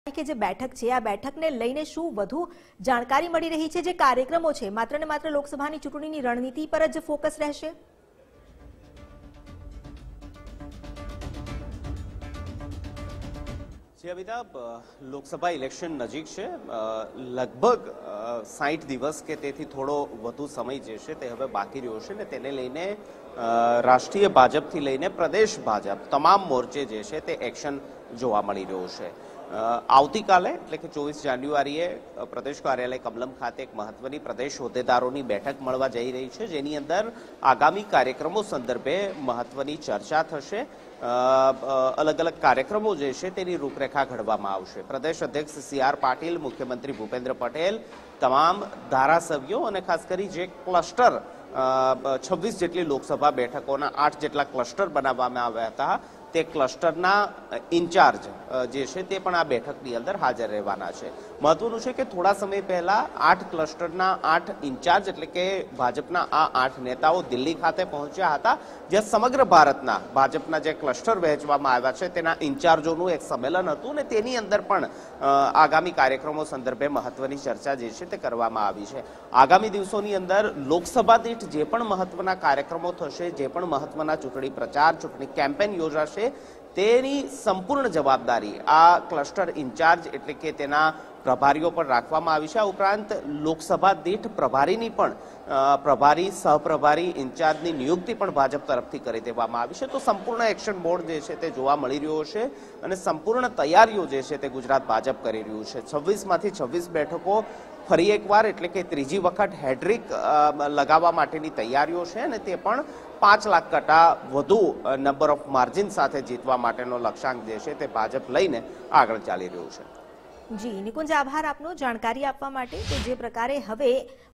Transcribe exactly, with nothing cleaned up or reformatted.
કે જે બેઠક છે આ બેઠકને લઈને શું વધુ જાણકારી મળી રહી છે? જે કાર્યક્રમો છે માત્ર ને માત્ર લોકસભાની ચૂંટણીની રણનીતિ પર જ ફોકસ રહેશે? જી અમિતાભ, લોકસભા ઇલેક્શન નજીક છે. લગભગ સાઠ દિવસ કે તેથી થોડો વધુ સમય જે છે તે હવે બાકી રહ્યો છે ને તેને લઈને રાષ્ટ્રીય ભાજપથી લઈને પ્રદેશ ભાજપ તમામ મોરચે જે છે તે એક્શન જોવા મળી રહ્યો છે. આવતીકાલે એટલે કે ચોવીસ જાન્યુઆરીએ પ્રદેશ કાર્યાલય કમલમ ખાતે એક મહત્વની પ્રદેશ હોદ્દેદારોની બેઠક મળવા જઈ રહી છે, જેની અંદર આગામી કાર્યક્રમો સંદર્ભે મહત્વની ચર્ચા થશે. અલગ અલગ કાર્યક્રમો જે છે તેની રૂપરેખા ઘડવામાં આવશે. પ્રદેશ અધ્યક્ષ સી આર પાટીલ, મુખ્યમંત્રી ભૂપેન્દ્ર પટેલ, તમામ ધારાસભ્યો અને ખાસ કરી જે ક્લસ્ટર છવ્વીસ જેટલી લોકસભા બેઠકોના આઠ જેટલા ક્લસ્ટર બનાવવામાં આવ્યા હતા તે ક્લસ્ટરના ઇન્ચાર્જ જે છે તે પણ આ બેઠકની અંદર હાજર રહેવાના છે. મહત્વનું છે કે થોડા સમય પહેલા આઠ ક્લસ્ટરના આઠ ઇન્ચાર્જ એટલે કે ભાજપના આ આઠ નેતાઓ દિલ્હી ખાતે પહોંચ્યા હતા, જ્યાં સમગ્ર ભારતના ભાજપના જે ક્લસ્ટર વહેંચવામાં આવ્યા છે તેના ઇન્ચાર્જોનું એક સંમેલન હતું અને તેની અંદર પણ આગામી કાર્યક્રમો સંદર્ભે મહત્વની ચર્ચા જે છે તે કરવામાં આવી છે. આગામી દિવસોની અંદર લોકસભા દીઠ જે પણ મહત્વના કાર્યક્રમો થશે, જે પણ મહત્વના ચૂંટણી પ્રચાર, ચૂંટણી કેમ્પેન યોજાશે, તેની સંપૂર્ણ જવાબદારી આ ક્લસ્ટર ઇન્ચાર્જ એટલે કે તેના પ્રભારીઓ પર રાખવામાં આવી છે. આ ઉપરાંત લોકસભા દીઠ પ્રભારીની પણ પ્રભારી, સહપ્રભારી, ઇન્ચાર્જની નિયુક્તિ પણ ભાજપ તરફથી કરી દેવામાં આવી છે. તો સંપૂર્ણ એક્શન બોર્ડ જે છે તે જોવા મળી રહ્યો છે અને સંપૂર્ણ તૈયારીઓ જે છે તે ગુજરાત ભાજપ કરી રહ્યું છે. છવ્વીસ માંથી છવ્વીસ બેઠકો ફરી એકવાર એટલે કે ત્રીજી વખત હેડ્રિક લગાવવા માટેની તૈયારીઓ છે અને તે પણ પાંચ લાખ કરતા વધુ નંબર ઓફ માર્જિન સાથે જીતવા માટેનો લક્ષ્યાંક જે છે તે ભાજપ લઈને આગળ ચાલી રહ્યું છે. જી નિકુંજ, આભાર આપનો જાણકારી આપવા માટે. તો જે પ્રકારે હવે